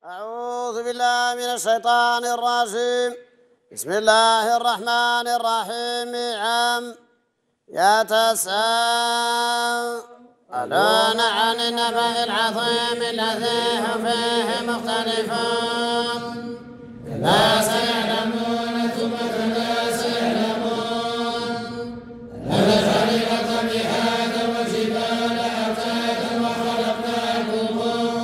أعوذ بالله من الشيطان الرجيم. بسم الله الرحمن الرحيم. يتساءلون عن النبأ العظيم الذي هم فيه مختلفون كلا سيعلمون ثم كلا سيعلمون ألم نجعل الأرض مهادا والجبال أوتادا وخلقناكم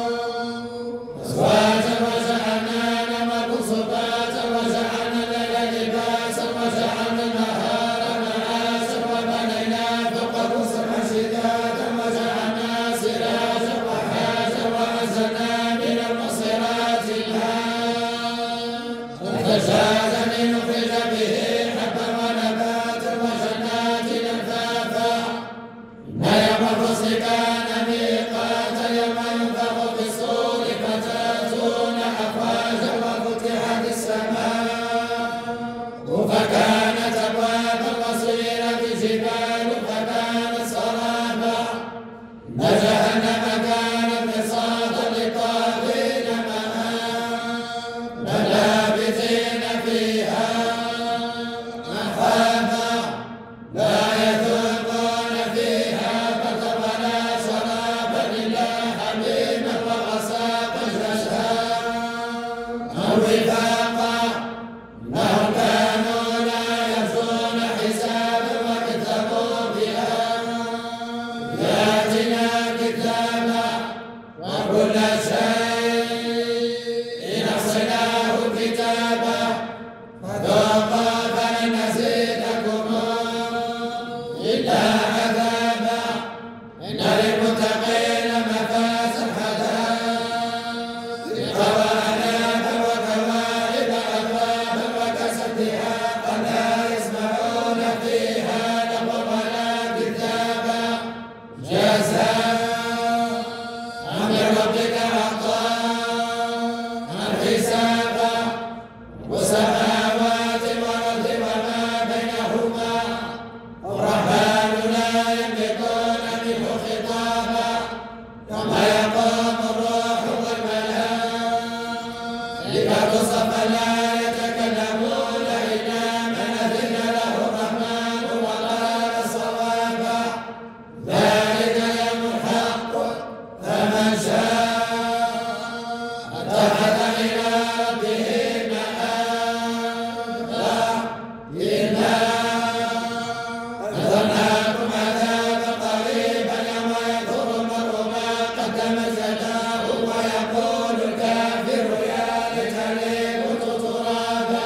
أزواجا وجعلنا نومكم سباتا وجعلنا الليل لباسا وجعلنا النهار معاشا وبنينا فوقكم سبعا شدادا وجعلنا سراجا وحاجا وأنزلنا من المعصرات ماء ثجاجا لنخرج به حبا ونباتا وجنات ألفافا إن يوم الفصل كان ميقاتا يوم ينفخ في الصور فتأتون أفواجا وفتحت السماء فكانت أبوابا وسيرت الجبال فكانت سرابا إن جهنم كانت مرصادا للطاغين مآبا لابثين فيها أحقابا لا يذوقون فيها بردا ولا شرابا إلا حميما وغساقا جشاء أو وفاقا إنهم كانوا لا يرجون حسابا وكذبوا بآياتنا كذابا وكل شيء أحصيناه كتابا فذوقوا فلن نزيدكم إلا عذابا إن للمتقين مفازا حدائق وأعنابا وكواعب أترابا وكأسا دهاقا لا يسمعون فيها لغوا ولا كذابا جزاء من ربك عطاء حسابا والسماوات والأرض وما بينهما الرحمن لا يملكون منه خطابا يوم يقوم الروح والملائكة صفا لا يتكلمون إلا من أذن له الرحمن وقال صوابا ذلك يوم الحق فمن شاء اتخذ إلى ربه مآبا إنا أنذرناكم عذابا قريبا يوم ينظر المرء ما قدمت يداه ويقول الكافر يا ليتني كنت ترابا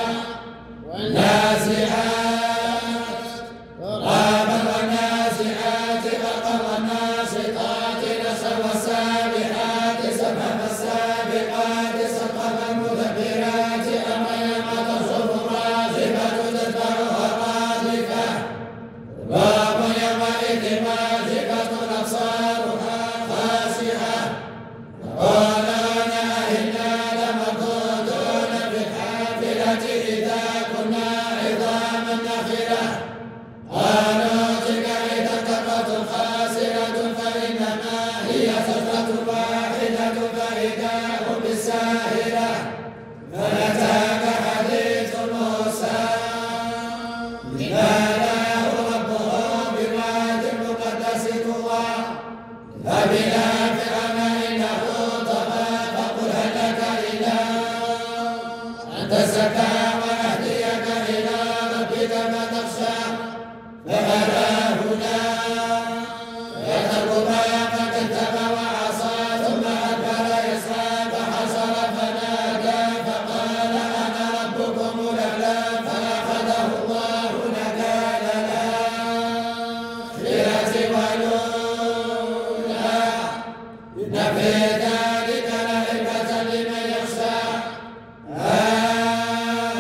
والنازعات غرابا والنازعات غرقا والناشطات نشرا والسابحات سبحا فالسابقات سبقا فالمدبرات أمرا يوم ترجف الراجفة تتبعها الرادفة باب يومئذ واجفة أبصارها خاشعة يقولون أئنا لمردودون في الحافلة إذا كنا عظاما نخرة قالوا تلك إذا كرة خاسرة فإنما هي زجرة واحدة فإذا هم بالساهرة هل أتاك حديث موسى إذ ناداه ربه بالواد المقدس طوى اذهب إلى فرعون إنه طغى فقل هل لك إلى أن تزكى وأهديك إلى ربك فتخشى فأراه يتركها فكذب وعصى ثم أدبر يسعى فحشر فنادى فقال أنا ربكم الأعلى فأخذه الله نكال الآخرة والأولى إن في ذلك لعبرة لمن يخشى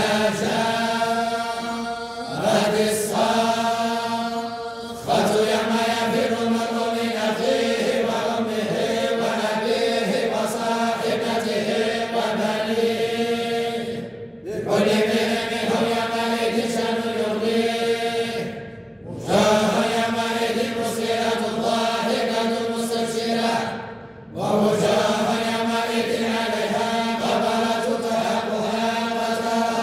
جاءت الصاخة يوم يفر المرء من أخيه وأمه وأبيه وصاحبته وبنيه لكل امرئ منهم يومئذ شأن يغنيه وجوه يومئذ مسفرة ضاحكة مستبشرة ووجوه يومئذ عليها غبرة ترهقها قترة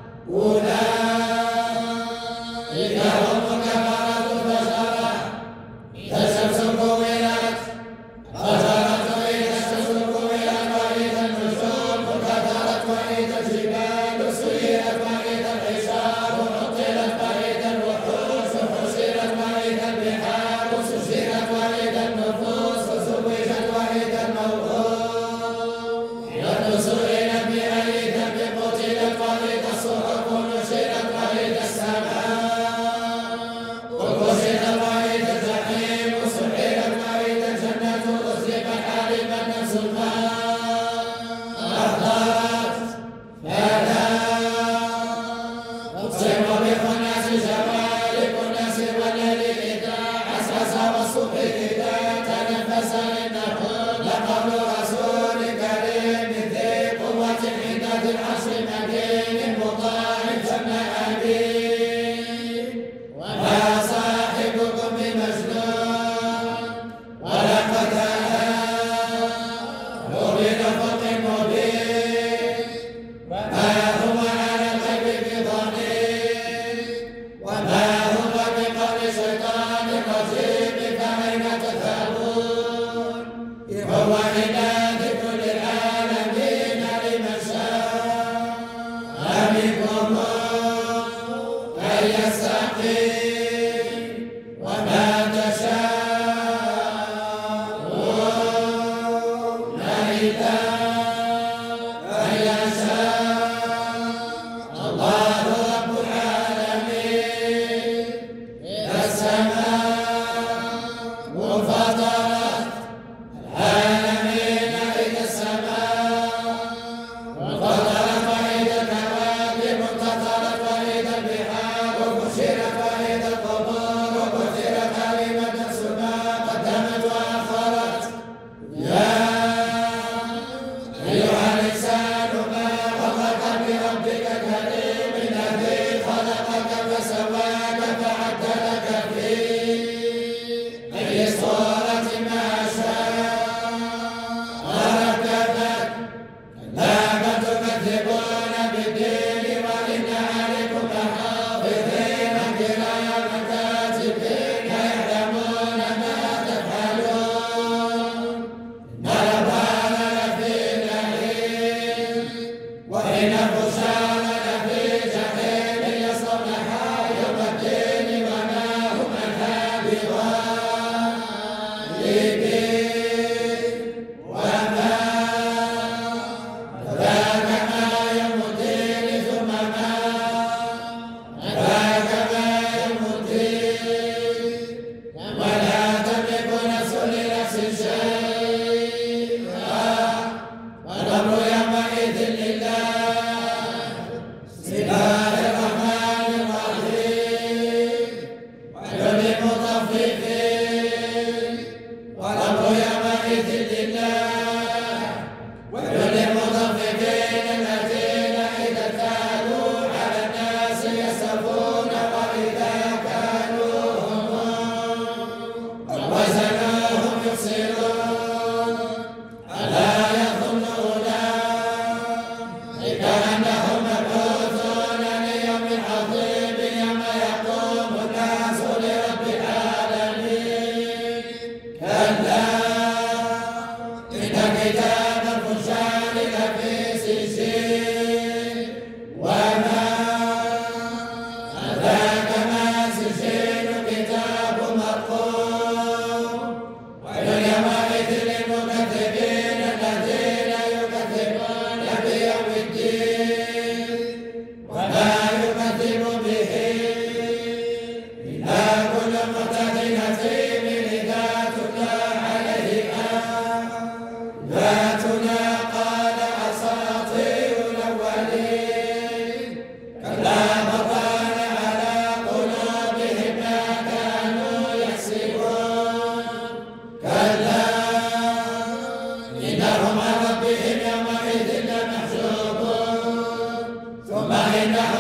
أولئك هم كفرة البشرة إذا الشمس كورت خسرت وإذا الشمس كورت وإذا النجوم انكدرت وإذا الجبال سيرت وإذا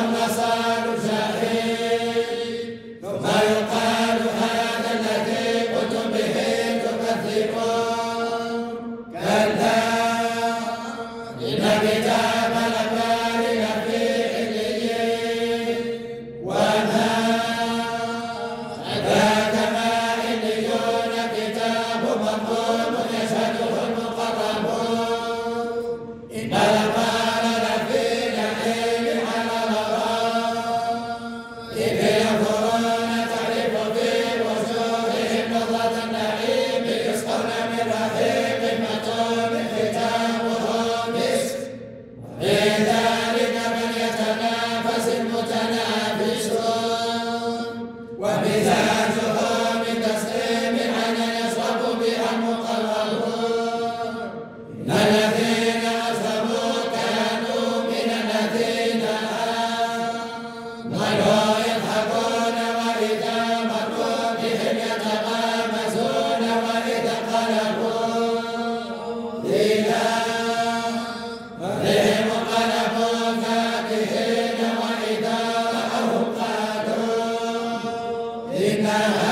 لهم نصال شهيد ثم يقال هذا الذي كنتم به تكذبون كلا إن كتاب الأبرار لفي عليين وما أدراك ما عليون كتاب مرقوم يشهده المقربون إن الأبرار لفي نعيم على الأرائك ينظرون تعرف في وجوههم نظرة النعيم يسقون من رحيق مختوم ختامه مسك وفي ذلك فليتنافس المتنافسون ومزاجه من تسليم عين يشرب بها المقربون إن الذين أسلموا كانوا من الذين آمنوا يضحكون وإذا مروا بهم يتغامزون وإذا انقلبوا إلى أهلهم انقلبوا فاكهين وإذا رأوهم قالوا إن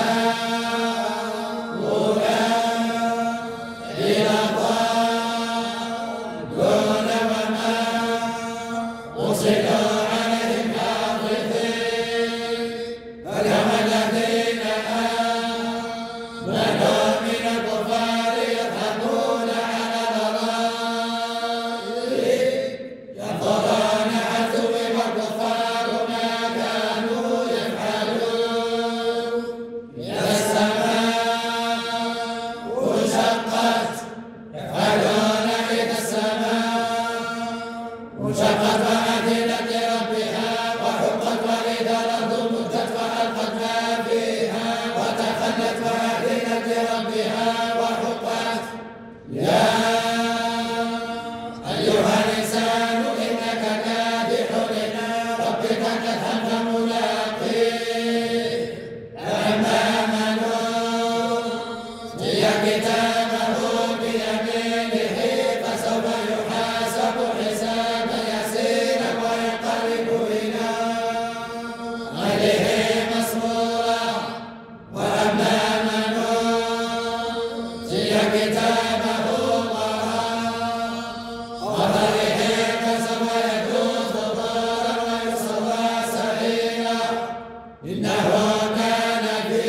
هؤلاء لضالون وما أرسلوا عليهم حافظين فكما الذين آمنوا من الكفار يضحكون على الأرائك ينظرون هل ثوب الكفار ما كانوا يفعلون إذا السماء انشقت يفعلون إذا السماء انشقت وأذنت لربها وحقت وإذا الأرض مدت وألقت ما فيها وتخلت وأذنت لربها وحقت يا أيها الإنسان إنك كادح إلى ربك كدحا فملاقيه فأما من أوتي كتابه بيمينه فسوف يحاسب حسابا يسيرا وينقلب إلى أهله مسرورا وأما من أوتي كتابه وراء ظهره فسوف يدعو ثبورا ويصلى سعيرا إنه كان في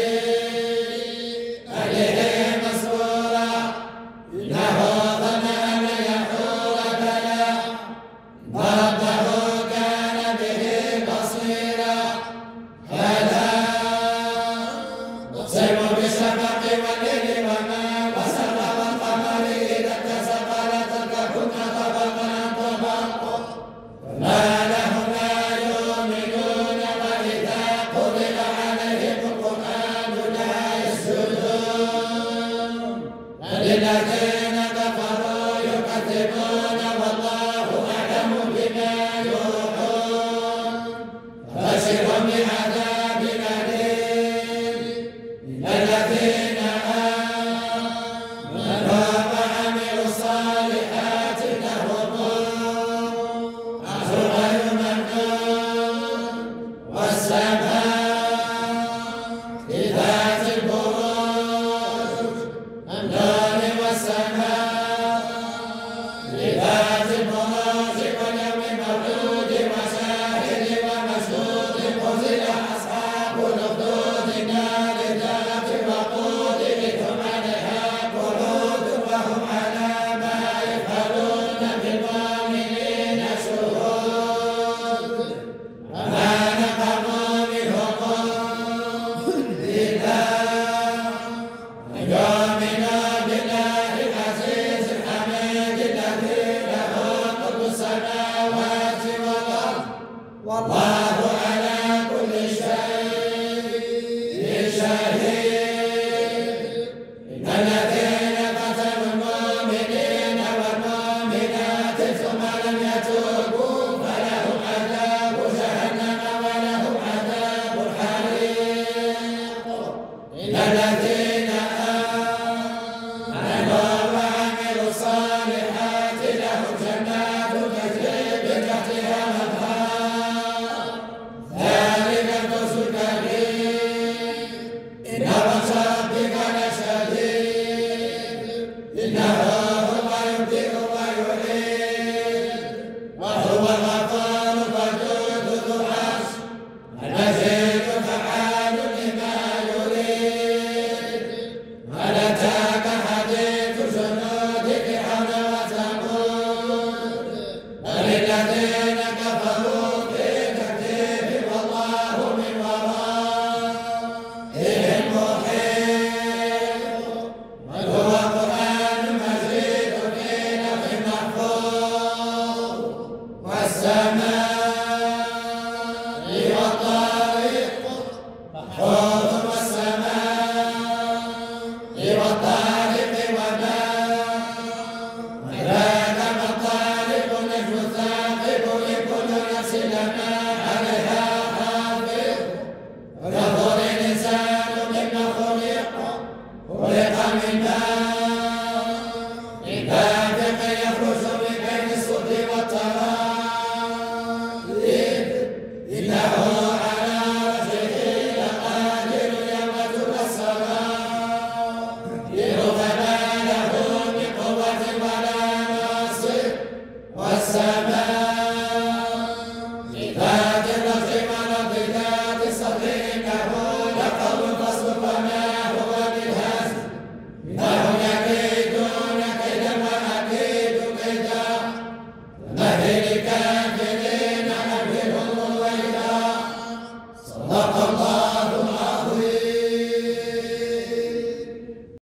أهله مسرورا إنه ظن أن يحور بلى إن ربه كان به بصيرا فلا أقسم بالشفق والليل وما وسق والقمر إذا اتسق لتركبن طبقا عن طبق فما لهم لا يؤمنون وإذا قرئ عليهم القرآن لا يسجدون بل الذين كفروا يكذبون والله أعلم بما يوعون فبشرهم بعذاب أليم إن الذين آمنوا وعملوا الصالحات لهم أجر غير ممنون والسماء ذات البروج النار والسماء ذات البروج واليوم المولود وشاهد ومشهود قتل أصحاب الأخدود النار ذات الوقود إذ هم عليها قعود وهم على ما يفعلون بالمؤمنين شهود وما نقموا منهم إلا أن يؤمنوا بالله العزيز الحميد الذي له ملك السماوات والأرض والله